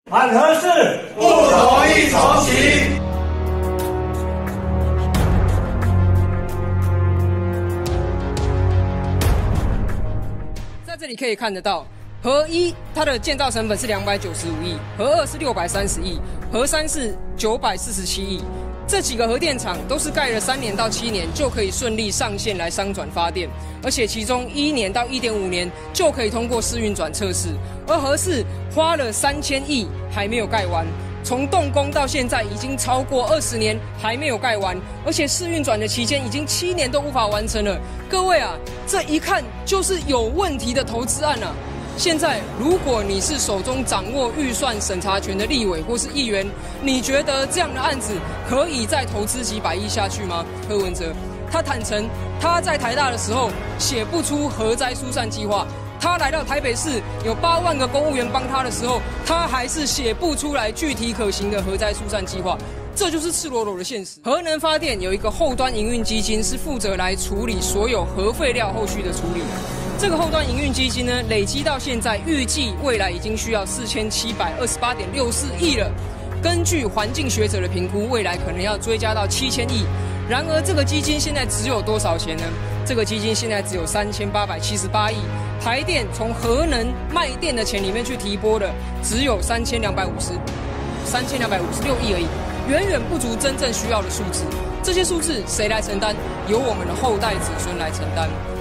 反核四， 不同意重启。 在这里可以看得到，核一它的建造成本是295亿，核二是630亿，核三是947亿。这几个核电厂都是盖了3年到7年就可以顺利上线来商转发电，而且其中1年到1.5年就可以通过试运转测试，而核四花了3000亿还没有盖完。从动工到现在已经超过20年，还没有盖完，而且试运转的期间已经7年都无法完成了。各位啊，这一看就是有问题的投资案啊！现在，如果你是手中掌握预算审查权的立委或是议员，你觉得这样的案子可以再投资几百亿下去吗？柯文哲他坦诚，他在台大的时候写不出核灾疏散计划。他来到台北市，有8万个公务员帮他的时候，他还是写不出来具体可行的核灾疏散计划。这就是赤裸裸的现实。核能发电有一个后端营运基金，是负责来处理所有核废料后续的处理的。这个后端营运基金呢，累积到现在，预计未来已经需要4728.64亿了。根据环境学者的评估，未来可能要追加到7000亿。然而，这个基金现在只有多少钱呢？这个基金现在只有3878亿。台电从核能卖电的钱里面去提拨的，只有3256亿而已，远远不足真正需要的数字。这些数字谁来承担？由我们的后代子孙来承担。